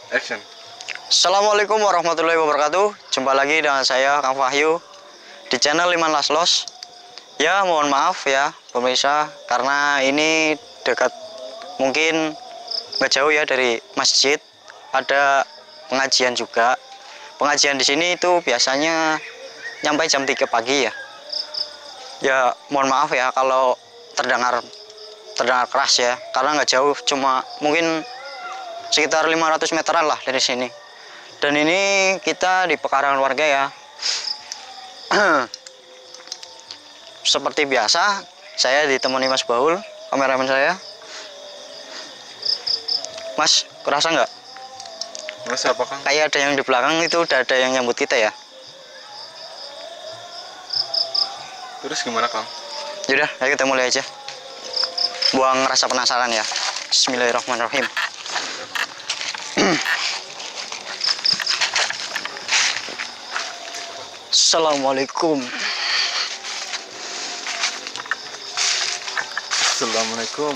Action. Assalamualaikum warahmatullahi wabarakatuh. Jumpa lagi dengan saya Kang Wahyu di channel Liman Laslos. Ya, mohon maaf ya pemirsa, karena ini dekat, mungkin nggak jauh ya dari masjid. Ada pengajian juga. Pengajian di sini itu biasanya nyampe jam 3 pagi ya. Ya, mohon maaf ya kalau terdengar keras ya, karena nggak jauh, cuma mungkin sekitar 500 meteran lah dari sini. Dan ini kita di pekarangan warga ya. Seperti biasa, saya ditemani Mas Baul, kameramen saya. Mas, kerasa nggak? Merasa apa, Kang? Kayak ada yang di belakang itu udah ada yang nyambut kita ya. Terus gimana, Kang? Yaudah, ayo kita mulai aja. Buang rasa penasaran ya. Bismillahirrahmanirrahim. Assalamualaikum. Assalamualaikum.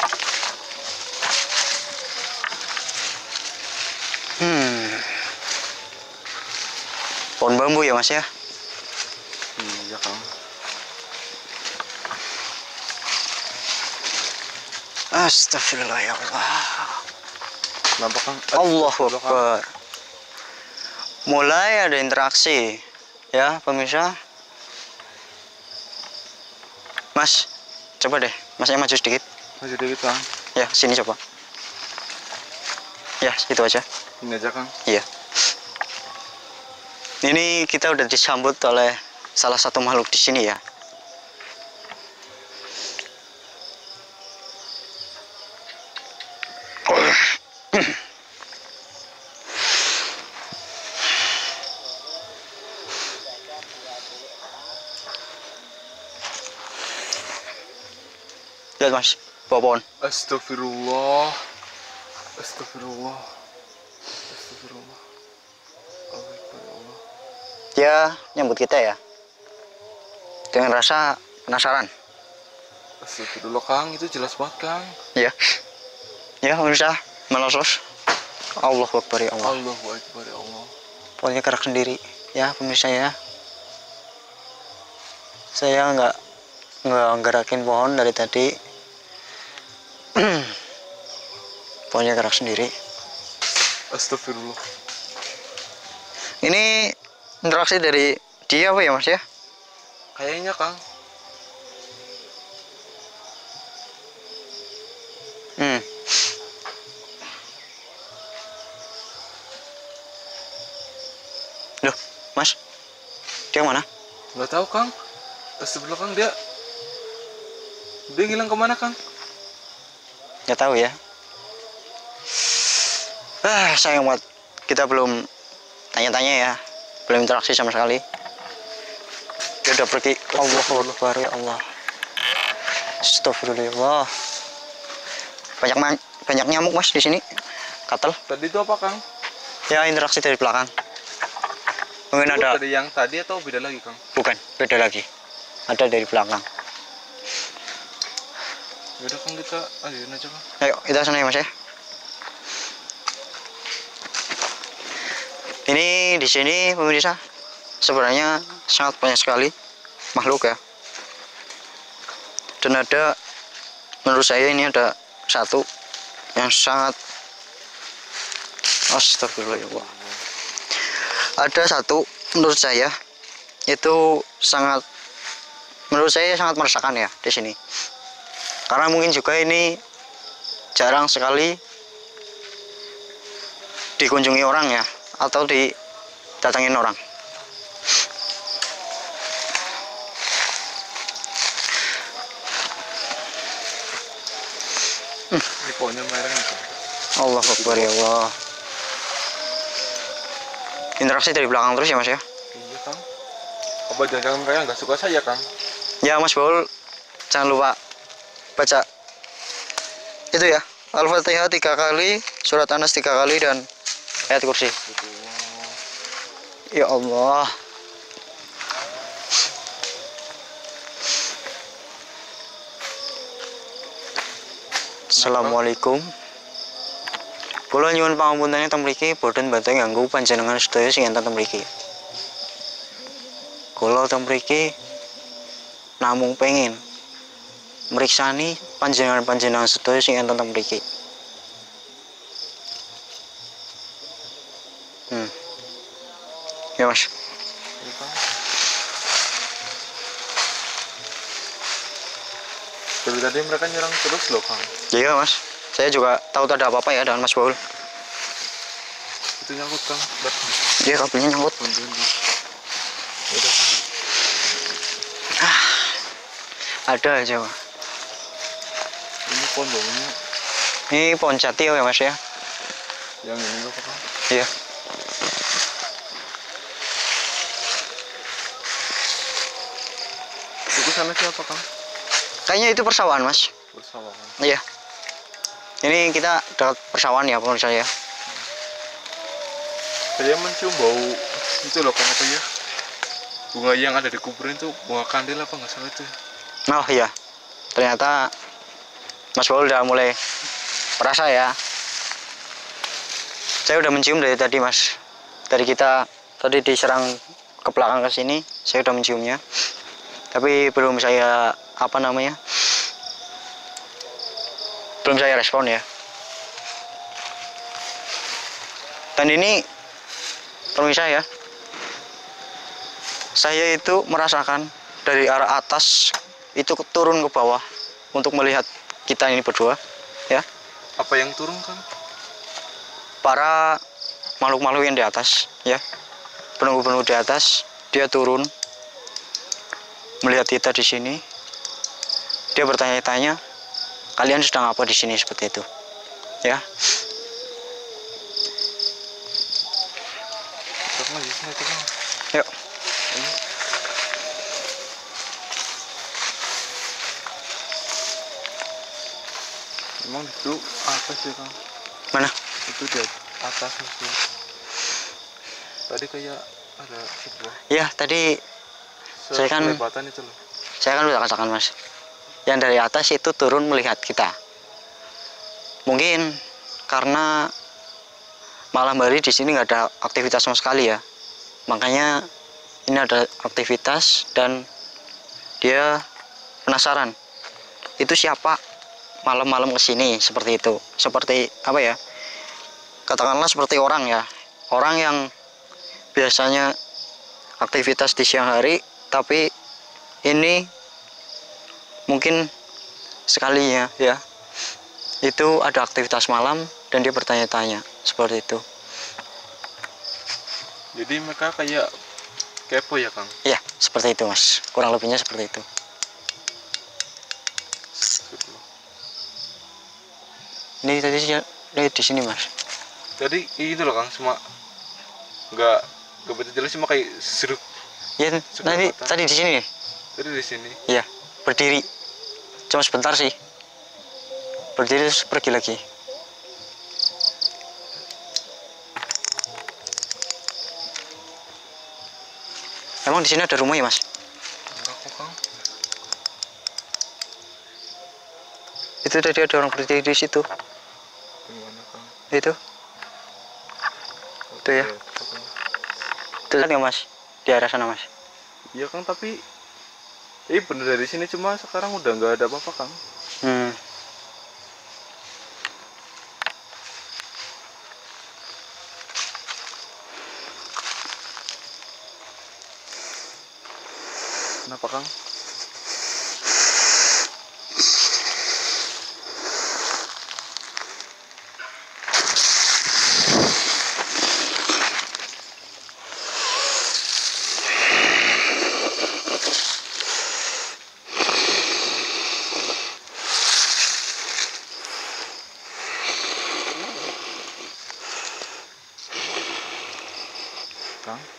Pohon bambu ya Mas ya. Iya, Kang. Astagfirullah ya Allah. Kenapa, Kang? Allahu Kenapa, Kang? Akbar. Mulai ada interaksi ya pemirsa. Mas, coba deh, Masnya maju sedikit. Maju dikit, Kang. Ya, sini coba. Ya, itu aja. Ini aja, Kang. Iya. Ini kita udah disambut oleh salah satu makhluk di sini ya. Lihat Mas, bawah pohon. Astagfirullah. Astagfirullah. Astagfirullah. Allahu Akbar, ya Allah. Dia nyambut kita ya. Dengan rasa penasaran. Astagfirullah, Kang. Itu jelas banget, Kang. Ya. Ya, pemirsa, melosos. Allahu Akbar ya Allah. Allahu Akbar, ya Allah. Pokoknya gerak sendiri ya pemirsa ya. Saya nggak gerakin pohon dari tadi. Pokoknya gerak sendiri. Astagfirullah. Ini interaksi dari dia apa ya Mas ya? Kayaknya, Kang. Hmm. Loh, Mas, dia mana? Nggak tahu, Kang. Astagfirullah, Kang. Dia ngilang kemana, Kang? Nggak tahu ya. Sayang banget. Kita belum tanya-tanya ya. Belum interaksi sama sekali. Dia udah pergi. Allahu Akbar ya Allah. Astagfirullah. Banyak nyamuk Mas di sini. Katel. Tadi itu apa, Kang? Ya, interaksi dari belakang. Mungkin Itu ada. dari yang tadi atau beda lagi, Kang? Bukan, beda lagi. Ada dari belakang. Yaudah, Kang, kita lanjutin aja, Kang. Ayo, kita sana ya Mas ya. Ini di sini pemirsa, sebenarnya sangat banyak sekali makhluk ya. Dan ada, menurut saya ini ada satu yang sangat, astagfirullah. Ada satu menurut saya itu sangat, menurut saya sangat meresahkan ya di sini. Karena mungkin juga ini jarang sekali dikunjungi orang ya, atau didatangin orang. Ini pohonnya merah nih, Kang. Allahu Akbar ya Allah. Interaksi dari belakang terus ya Mas ya. Iya, Kang. Apa jangan-jangan mereka nggak suka saya, Kang? Ya Mas Baul, jangan lupa baca itu ya, Al-Fatihah 3 kali, surat Anas 3 kali, dan ayat kursi. Ya Allah. Assalamualaikum. Kula nyuwun pangapunten teng mriki boten badhe ngganggu panjenengan sedaya sing enten teng mriki. Kula teng mriki namung pengen mriksani panjenengan sedaya sing enten teng mriki. Ya Mas. Iya, Kang. Dari tadi mereka nyerang terus loh, Kang. Iya Mas. Saya juga tahu tak ada apa-apa ya dengan Mas Baul. Itu nyangkut, Kang. Bar. Iya kabelnya nyangkut. Bantuin, Kang. Udah, Kang. Ada aja Mas. Ini pondoknya Ini pohon jati ya Mas ya. yang ini apa, Kang? Iya. Itu sana siapa, Kang? Kayaknya itu persawahan Mas. Persawahan. Iya. Ini kita dekat persawahan ya pemirsa ya. Saya mencium bau itu loh, Kang, apa ya? Bunga yang ada di kuburan itu bunga kandil apa nggak salah itu? Oh iya. Ternyata Mas Baul udah mulai perasa ya. Saya udah mencium dari tadi Mas. Dari kita tadi diserang ke belakang ke sini, saya udah menciumnya. Tapi belum saya belum saya respon ya. Dan ini pemirsa ya, saya itu merasakan dari arah atas itu turun ke bawah untuk melihat kita ini berdua ya. Apa yang turun, Kang? Para makhluk-makhluk yang di atas ya, penunggu-penunggu di atas, dia turun melihat kita di sini. Dia bertanya-tanya, kalian sedang apa di sini, seperti itu ya. Terus lagi sini itu, Kang. Yuk. Ini. Emang itu apa sih, Kang? Mana? Itu di atas itu. Tadi kayak ada sebuah Ya tadi saya kan kelebatan itu loh. udah katakan Mas, yang dari atas itu turun melihat kita. Mungkin karena malam hari di sini nggak ada aktivitas sama sekali ya, makanya ini ada aktivitas dan dia penasaran itu siapa malam-malam kesini, seperti itu. Seperti apa ya, katakanlah seperti orang ya, orang yang biasanya aktivitas di siang hari, tapi ini mungkin sekalinya ya itu ada aktivitas malam dan dia bertanya-tanya seperti itu. Jadi mereka kayak kepo ya, Kang? Iya seperti itu Mas, kurang lebihnya seperti itu. Ini tadi saya lihat di sini Mas. Jadi itu loh, Kang, cuma nggak betul jelas, cuma kayak seruk. Ya tadi di sini. Tadi di sini. Iya berdiri, cuma sebentar sih, berdiri terus pergi lagi. Emang di sini ada rumah ya Mas? Enggak kok, Kang. Itu tadi ada orang berdiri di situ. Gimana, Kang? Itu ya. Itu kan ya Mas, di arah sana Mas. Iya, Kang, tapi bener dari sini, cuma sekarang udah nggak ada apa-apa, Kang. Kenapa, Kang? Kang?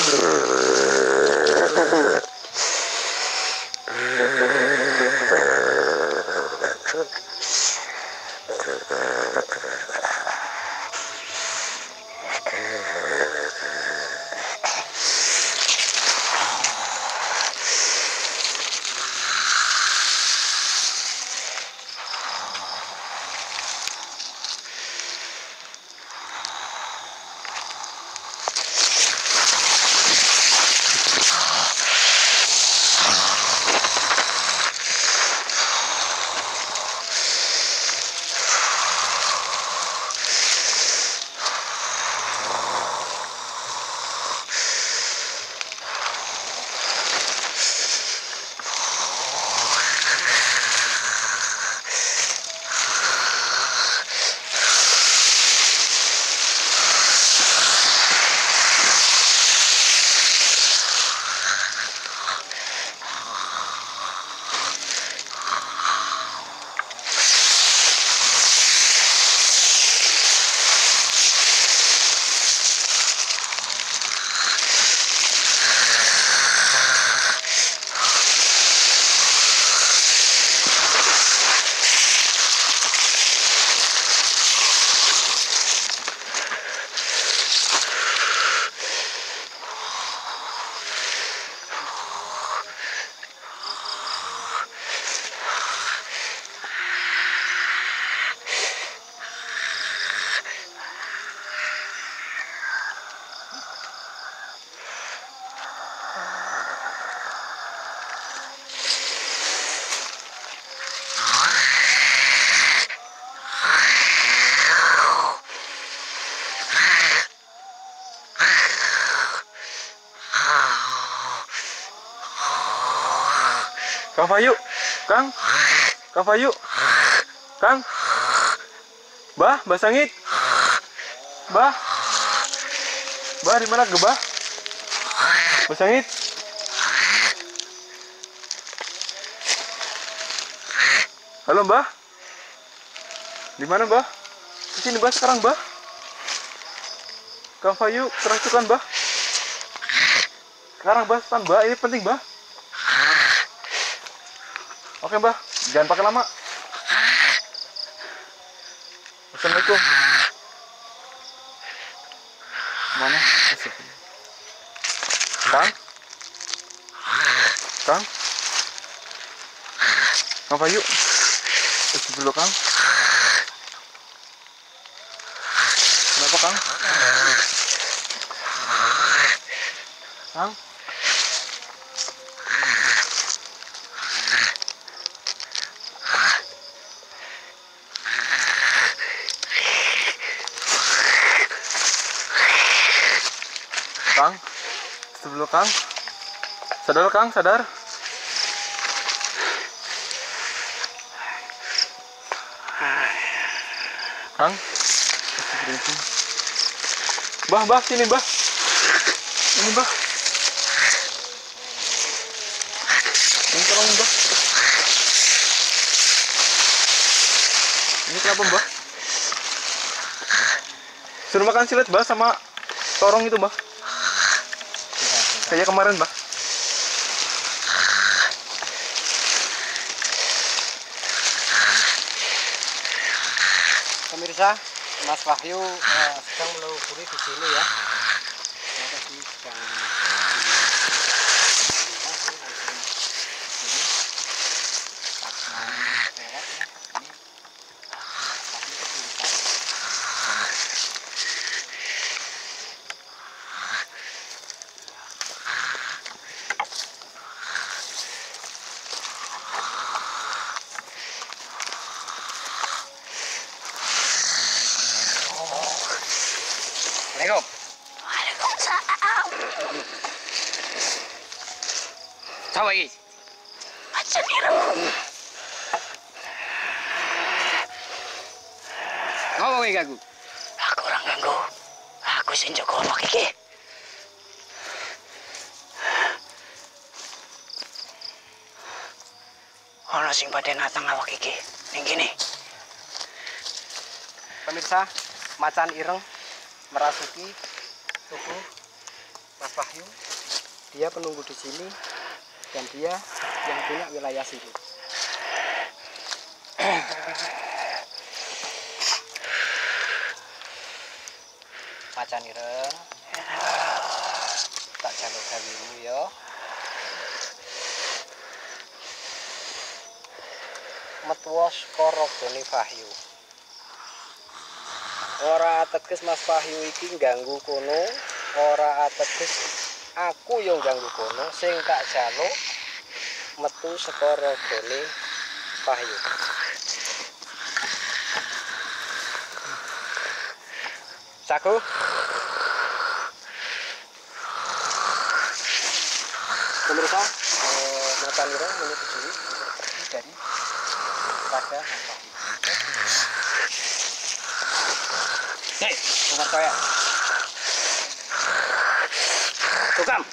Kang Fayu, Kang Fayu, Kang, Bah Sangit, Bah di mana ke Bah Sangit? Halo Mbah, di mana Mbah? Di sini Mbah sekarang Mbah. Kang Fayu kerasukan Mbah. Sekarang Mbah, stand Mbah, ini penting Mbah. Oke Mbah, jangan pakai lama. Assalamualaikum. Mana? Kang Fayu, dulu Kang. Kenapa Kang? Kang? Kang, dulu Kang. Sadar Kang, sadar. Kang, Bah, sini Bah. Ini Bah. Ini tolong Bah. Ini kenapa Bah? Suruh makan silet Bah sama torong itu Bah. Kayak kemarin Bah. Pemirsa, Mas Wahyu sedang meluburi di sini ya. Saya tadi sedang Assalamualaikum. Waalaikumsalam. Sawa iki. Macan ireng. Ngomong iki aku. Aku ora ganggu. Aku sing jaga omah iki. Ana sing padha natang awak iki. Ning kene. Pemirsa, macan ireng merasuki tubuh Mas Mas Wahyu. Dia penunggu di sini dan dia yang punya wilayah sini. Macan ireng. Tak jaluk gawimu ya. Metuwas korogone Wahyu. Ora ateges Mas Wahyu iki ganggu kono, ora ateges aku yang ganggu kono, sing tak jaluk metu saka ragane Wahyu. Saku. Pemirsa, Macan Ireng menyetujui untuk pergi dari pada Mas Wahyu. Hei, dengar saya. Tukam.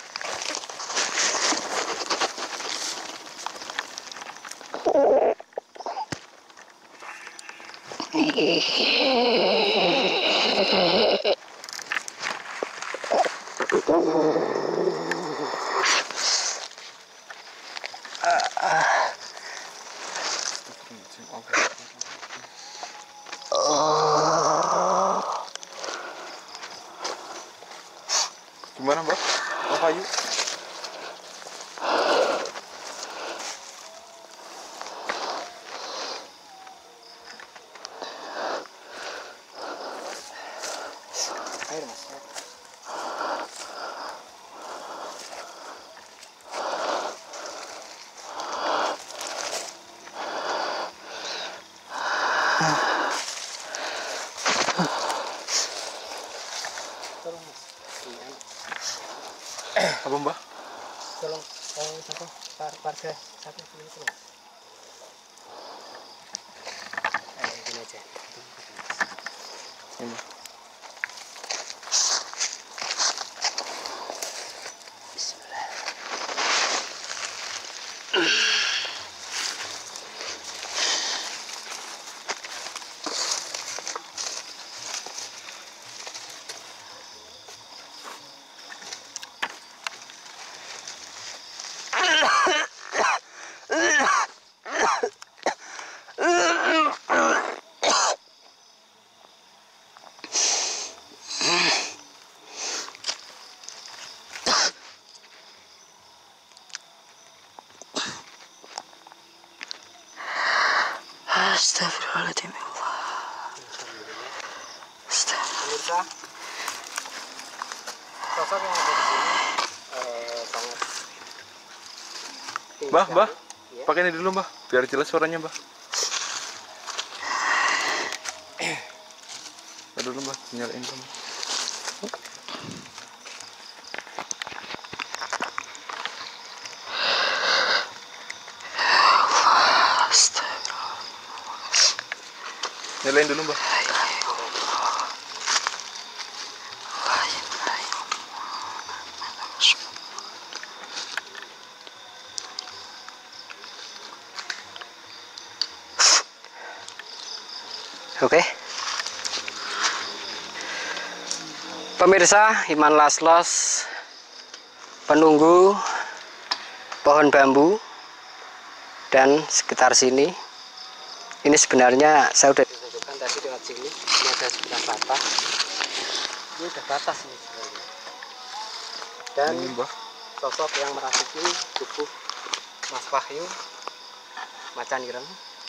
Gimana Mbak? Mas Wahyu? Air Mas. Tolong Mas. Apa Mbak? Tolong siapa? Warga satu sini tolong. Gini aja. Ini Mbak. Astagfirullahaladzim ya Allah. Pemirsa, sosok yang ada di sini sangat tinggi Mbah, sekali, Mbah. ya. Pakai ini dulu Mbah, biar jelas suaranya Mbah. Dulu Mbah, nyalain dulu. Nyalain dulu Mbah. Oke. Pemirsa, Iman Laslos penunggu pohon bambu dan sekitar sini. Ini sebenarnya saya udah ditunjukkan tadi lewat sini. Ini ada sebelah batas. Ini udah batas ini sebenarnya. Dan Ini Mbah. sosok yang merasuki tubuh Mas Wahyu Macan Ireng.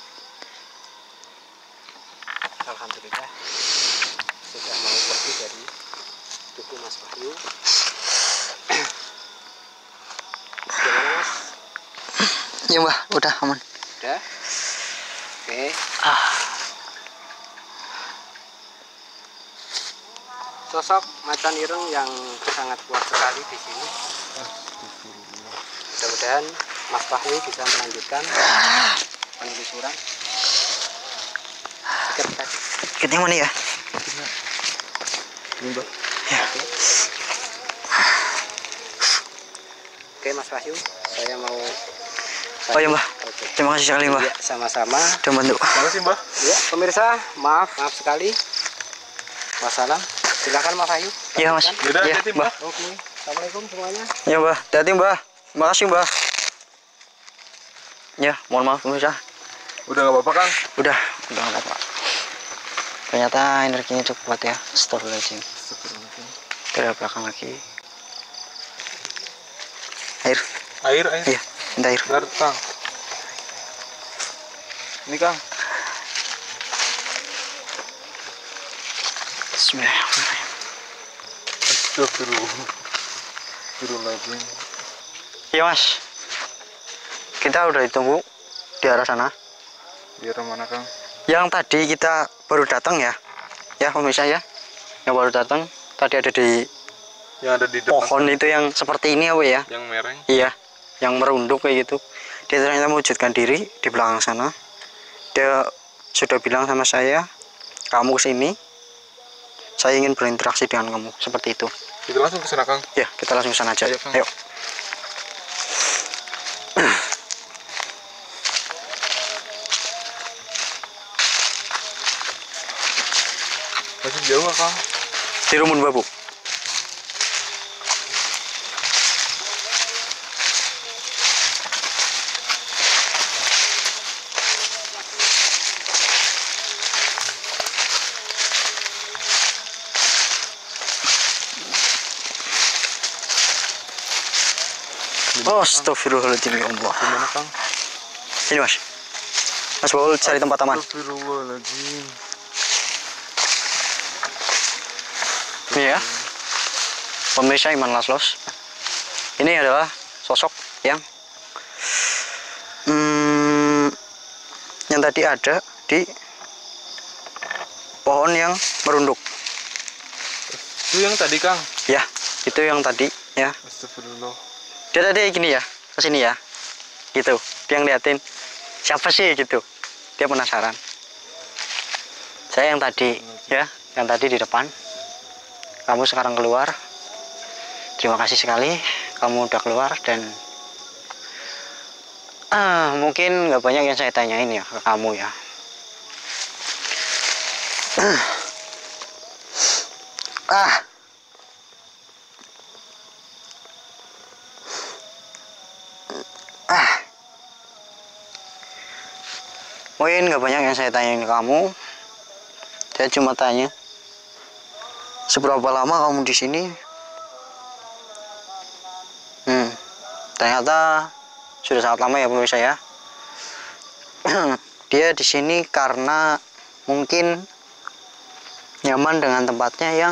Alhamdulillah sudah mau pergi dari tubuh Mas Wahyu. Gimana Mas? Ya Mbah, udah aman. Udah? Oke. Sosok Macan Ireng yang sangat kuat sekali di sini. Mudah-mudahan Mas Wahyu bisa melanjutkan penelusuran. Sikat tadi. Ikatnya mana ya? Ini Mbah. Oke Mas Wahyu, saya mau. Oh ya Mbah, Oke. terima kasih sekali Mbah. Ya, sama-sama. Udah bantu. Terima kasih Mbah. Ya, pemirsa, maaf sekali. Wassalam. Silakan Mas Wahyu. Iya Mas. lanjutkan. Yaudah, Iya hati-hati, Mbah. Mbah. Oke. Assalamualaikum semuanya. Ya Mbah, hati-hati Mbah. Makasih Mbah. Ya, mohon maaf pemirsa. Udah nggak apa-apa Kang? Udah nggak apa-apa. Ternyata energinya cukup kuat ya. Astagfirullahaladzim. Ke belakang lagi. Air. Air. Iya, minta air. Bentar Kang. Ini Kang. Bismillahirrahmanirrahim. Astagfirullahaladzim. Iya Mas. Kita udah ditunggu di arah sana. Di arah mana Kang? Yang tadi kita baru datang ya. Ya pemirsa ya. Yang baru datang tadi ada di Yang ada di depan. pohon itu yang seperti ini ya. Yang mereng. Iya, yang merunduk kayak gitu. Dia ternyata mewujudkan diri di belakang sana. Dia sudah bilang sama saya, kamu kesini, saya ingin berinteraksi dengan kamu, seperti itu. Kita langsung ke sana Kang. Ya, kita langsung sana aja. Ayo, Kang. Ayo. Masih jauh nggak Kang? Di Rumun Babu. Astagfirullahaladzim ya Allah. Gimana Kang? Ini Mas. Mas Baul cari tempat aman. Astagfirullahaladzim. Ini ya. Pemirsa Iman Laslos. Ini adalah sosok yang tadi ada di pohon yang merunduk. Itu yang tadi Kang. Ya, itu yang tadi ya. Astagfirullah. Dia tadi gini ya, ke sini ya. Gitu. Dia ngeliatin siapa sih gitu. Dia penasaran. Saya yang tadi ya, yang tadi di depan. Kamu sekarang keluar. Terima kasih sekali kamu udah keluar dan mungkin nggak banyak yang saya tanyain ya ke kamu ya. Mungkin nggak banyak yang saya tanyain ke kamu. Saya cuma tanya, seberapa lama kamu di sini? Ternyata sudah sangat lama ya pemirsa ya. Dia di sini karena mungkin nyaman dengan tempatnya yang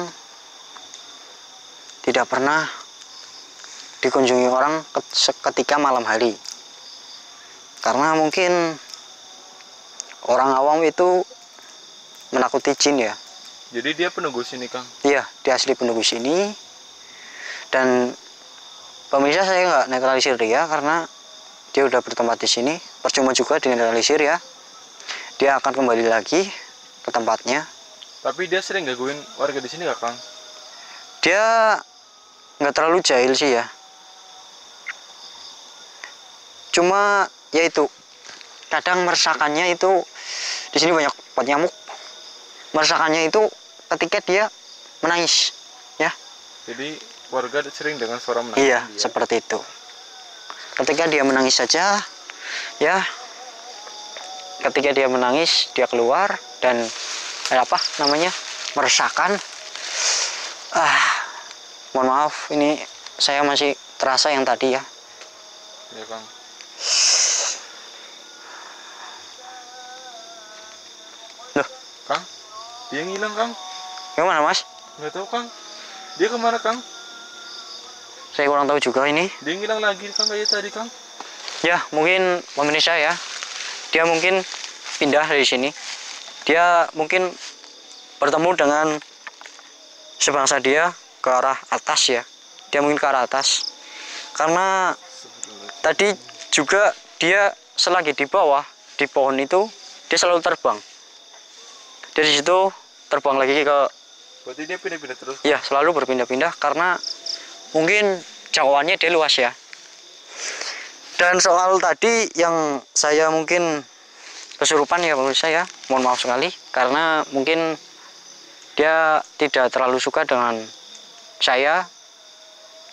tidak pernah dikunjungi orang ketika malam hari. Karena mungkin orang awam itu menakuti jin ya. Jadi dia penunggu sini Kang. Iya, dia asli penunggu sini. Dan pemirsa saya nggak netralisir dia karena dia udah bertempat di sini. Percuma juga dinetralisir ya. Dia akan kembali lagi ke tempatnya. Tapi dia sering gangguin warga di sini nggak Kang? Dia nggak terlalu jahil sih ya. Cuma ya itu, kadang meresahkannya itu di sini banyak nyamuk. Meresahkannya itu ketika dia menangis ya. Jadi warga sering dengan suara menangis. Iya, dia. seperti itu. Ketika dia menangis saja, ya, ketika dia menangis, dia keluar dan meresahkan. Mohon maaf, ini saya masih terasa yang tadi ya. Iya Kang. Loh, Kang, dia ngilang Kang. gimana Mas? Nggak tahu Kang. Dia kemana Kang? Saya kurang tahu juga ini. Dia ngilang lagi Kang kayak tadi Kang. Ya, mungkin pemirsa ya. Dia mungkin pindah dari sini. Dia mungkin bertemu dengan sebangsa dia ke arah atas ya. Dia mungkin ke arah atas. Karena tadi juga dia selagi di bawah di pohon itu dia selalu terbang. Dari situ terbang lagi ke. Berarti dia pindah-pindah terus. Ya, selalu berpindah-pindah karena mungkin jangkauannya dia luas ya. Dan soal tadi yang saya mungkin kesurupan ya pemirsa ya, mohon maaf sekali karena mungkin dia tidak terlalu suka dengan saya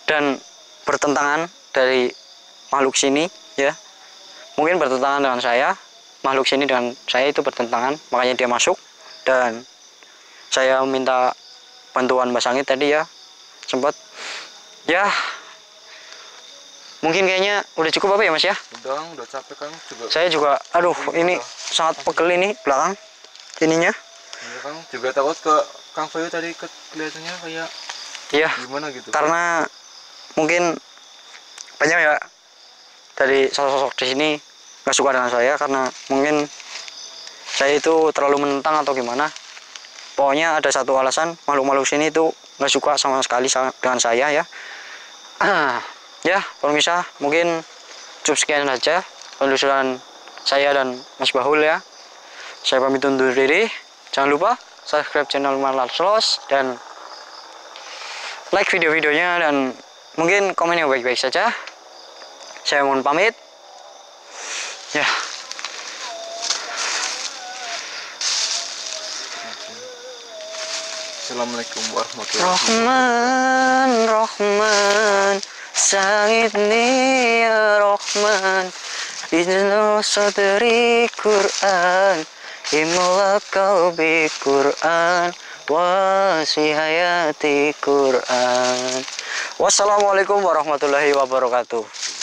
dan bertentangan dari makhluk sini ya. Mungkin bertentangan dengan saya, makhluk sini dengan saya itu bertentangan, makanya dia masuk. Dan saya minta bantuan Mbak Sangit tadi ya, sempat ya. Mungkin kayaknya udah cukup apa ya Mas ya? Udah capek kan juga. Saya juga, aduh ini sangat pegel ini belakang ininya. Ya, Kang juga takut ke Kang Fayu tadi kelihatannya kayak Iya, gimana gitu. karena mungkin banyak ya dari sosok di sini nggak suka dengan saya, karena mungkin saya itu terlalu menentang atau gimana. Pokoknya ada satu alasan, makhluk-makhluk sini itu nggak suka sama sekali dengan saya ya. Ya, pemirsa, mungkin cukup sekian saja penelusuran saya dan Mas Bahul ya. Saya pamit undur diri. Jangan lupa subscribe channel Liman Laslos dan like video-videonya, dan mungkin komen yang baik-baik saja. Saya mohon pamit. Ya. Assalamualaikum warahmatullahi Rahman, Rahman, Sa'idni ya Rahman, Iznul sadri Quran, Imla qalbi Quran, wasi hayati Quran. Wassalamualaikum warahmatullahi wabarakatuh.